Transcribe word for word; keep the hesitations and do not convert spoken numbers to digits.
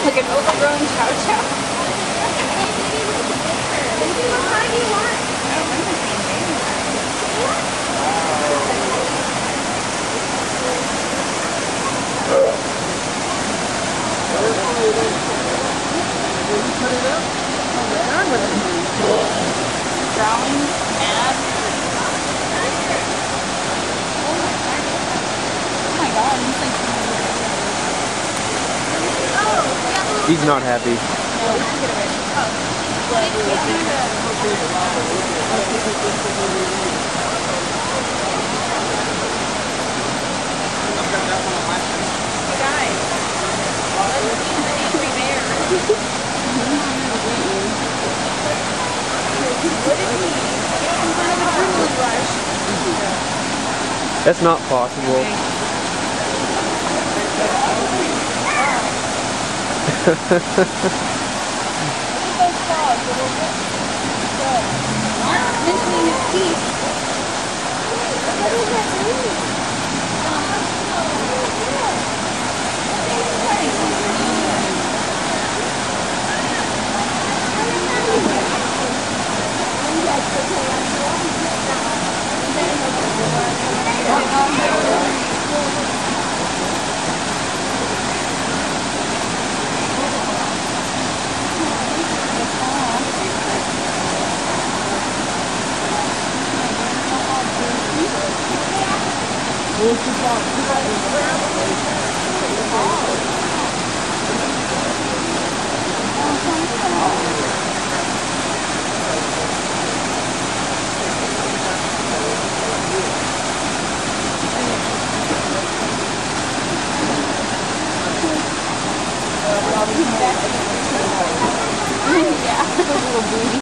Like an overgrown chow chow. Drawing mad. Oh my god, he's like. He's not happy. Guys, let's see the angry bear. What is he? In front of the adrenaline rush. That's not possible. Mentioning his teeth. What does that mean? Yeah.